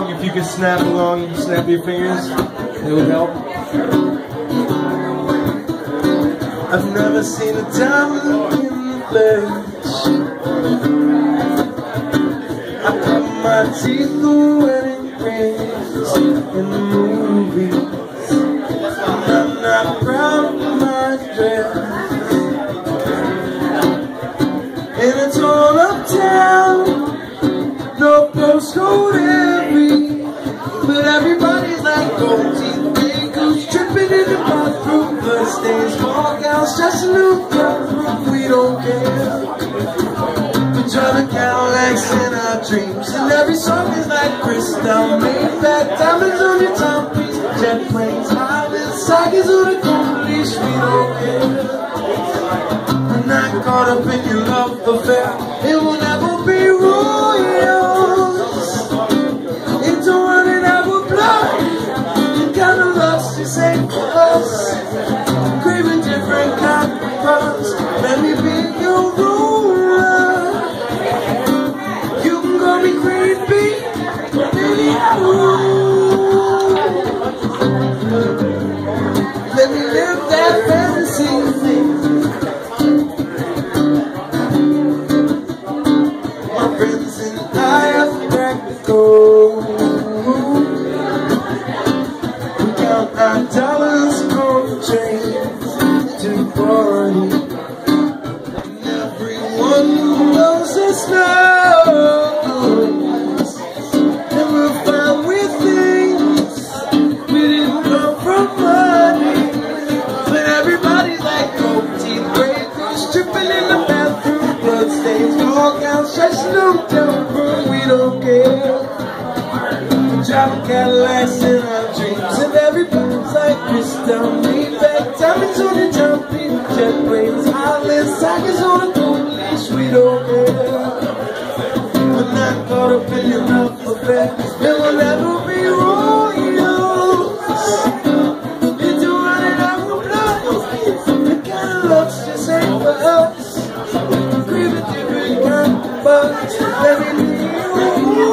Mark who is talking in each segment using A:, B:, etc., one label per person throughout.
A: along. If you could snap along, snap your fingers, it would help. I've never seen a diamond in the flesh. I cut my teeth through wedding rings in the movies. I'm not proud of my dress. In a torn up town, no postcode envy, but everybody's like gold teeth bagels, tripping in the bathroom, bloodstains, small gals, just a new girl. We don't care. We drive a Cadillacs in our dreams, and every song is like crystal, Maybach, diamonds on your timepiece, jet planes, islands, sagas on a gold leash. We don't care. I'm not caught up in your love affair. It will never be royals. Into running out of blood. The kind of love she saved for us. Craving different kind of parts. Let me be your ruler. You can call me Queen Bee, baby, I rule. Let me live that fantasy. Dollars on trains to party, and everyone knows it's knows, and we're fine with things. We didn't come from money, but everybody's like gold teeth, breakers, tripping in the bathroom, bloodstains, all gowns, stretching them down, we don't care. Driving Cadillacs in our dreams, and everybody's like crystal, Maybach, diamonds on your timepiece, jet planes, islands, sagas on a gold leash. We don't care. We're not caught up in your love affair. It will never be royals. Into running out of blood. The kind of love just ain't for us. Craving different kind of bugs. Let me be your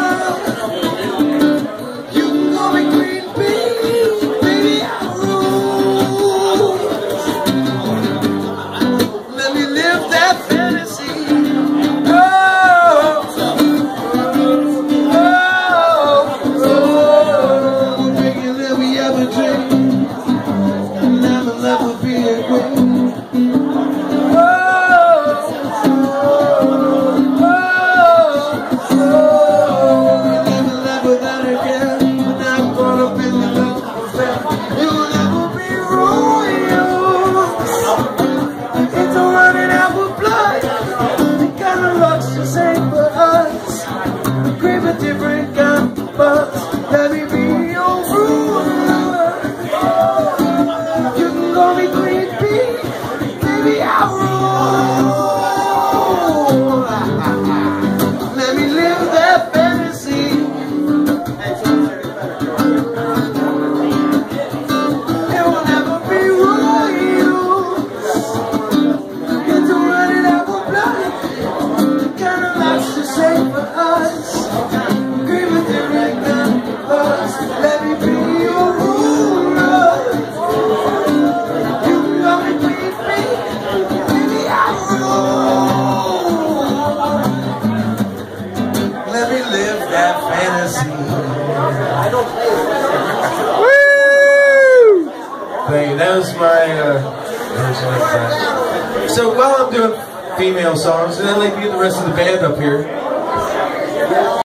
A: that was my so while I'm doing female songs, and I'd like to get the rest of the band up here.